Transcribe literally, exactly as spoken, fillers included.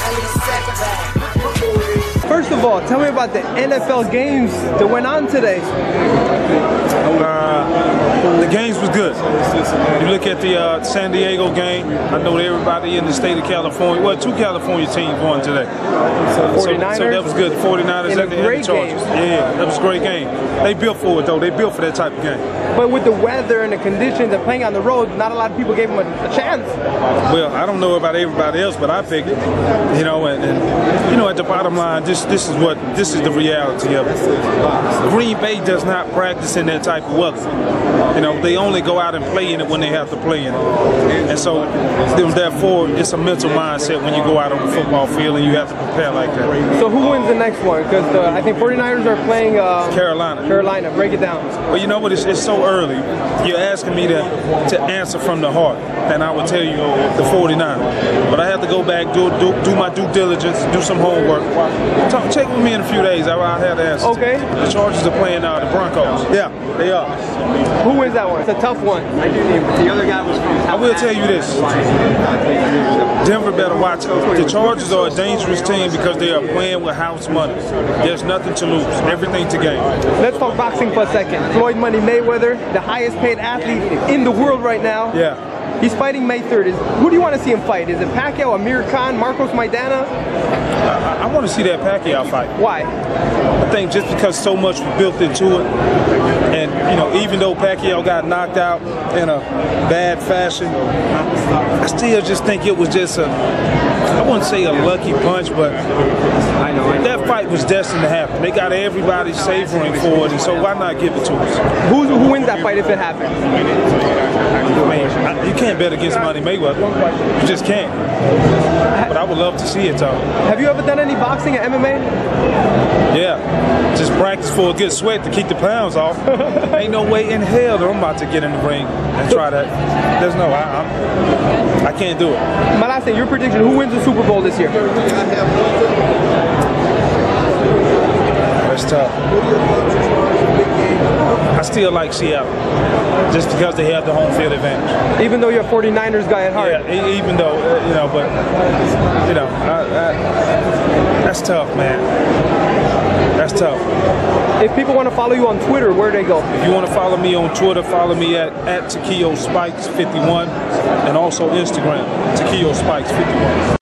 First of all, tell me about the N F L games that went on today. Uh, the games was good. You look at the uh, San Diego game, I know that everybody in the state of California, well, two California teams won today. So, so, so that was good. The forty-niners and the, and the Chargers. Yeah, that was a great game. They built for it, though. They built for that type of game. But with the weather and the conditions and playing on the road, not a lot of people gave them a, a chance. Well, I don't know about everybody else, but I figured, you know, and, and you know, at the bottom line, this this is what this is the reality of it. Green Bay does not practice in that type of weather. You know, they only go out and play in it when they have to play in it. And so, therefore, it's a mental mindset when you go out on the football field and you have to prepare like that. So who wins the next one? Because I think forty-niners are playing uh, Carolina. Carolina. Break it down. Well, you know what? It's, it's so early. You're asking me to, to answer from the heart, and I would tell you the forty-niners. But I have to go back, do do, do my due diligence, do some homework. Talk, check with me in a few days. I, I have to answer. Okay. The Chargers are playing uh, the Broncos. Yeah, they are. Who wins that one? It's a tough one. The other guy was from I will tell you this. Denver better watch it. The Chargers are a dangerous team because they are playing with house money. There's nothing to lose, everything to gain. Let's talk boxing for a second. Floyd Money Mayweather, the highest paid athlete in the world right now. Yeah. He's fighting May third. Is, who do you want to see him fight? Is it Pacquiao, Amir Khan, Marcos Maidana? I, I want to see that Pacquiao fight. Why? I think just because so much was built into it. And, you know, even though Pacquiao got knocked out in a bad fashion, I still just think it was just a, I wouldn't say a lucky punch, but I know that fight was destined to happen. They got everybody savoring for it, and so why not give it to us? Who, who wins that fight if it happens? I mean, you can't bet against Money Mayweather. You just can't. But I would love to see it, though. Have you ever done any boxing or M M A? Yeah. Just practice for a good sweat to keep the pounds off. Ain't no way in hell that I'm about to get in the ring and try that. There's no, I, I'm, I can't do it. My last thing, your prediction, who wins the Super Bowl this year? That's tough. I still like Seattle, just because they have the home field advantage. Even though you're a forty-niners guy at heart? Yeah, even though, uh, you know, but, you know, I, I, that's tough, man. That's tough. If people want to follow you on Twitter, where do they go? If you want to follow me on Twitter, follow me at, at Takeo Spikes fifty-one, and also Instagram, Takeo Spikes fifty-one.